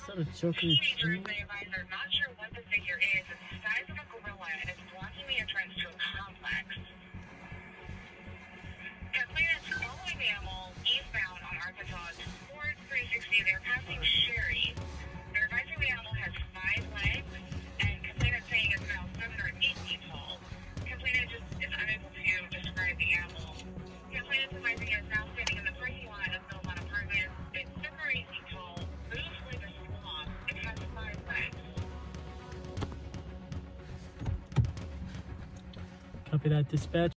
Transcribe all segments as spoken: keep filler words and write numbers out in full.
that a choker? Teenagers, they advise are not sure what the figure is. It's the size of a gorilla and it's blocking the entrance to a complex. Complainants following the animal eastbound on Arkansas towards three sixty. They're passing Sherry. They're advising the animal has five legs, and complainant saying it's now seven or eight feet tall. Complainant just is unable to describe the animal. Complainant advising is now standing in the parking lot of Belmont Apartments. It's seven or eight feet tall, moves like a sloth. It has five legs. Copy that, dispatch.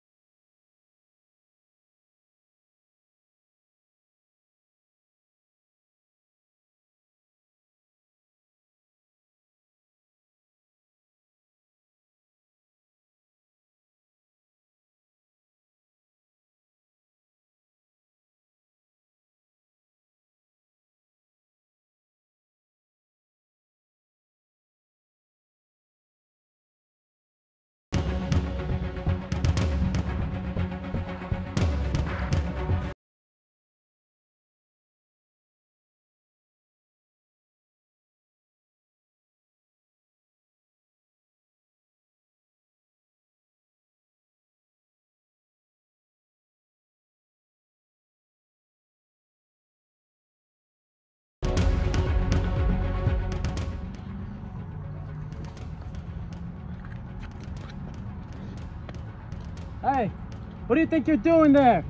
Hey, what do you think you're doing there?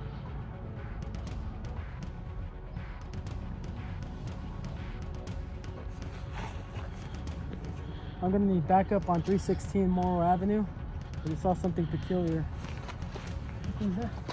I'm gonna need backup on three sixteen Morrow Avenue. I just saw something peculiar. What is that?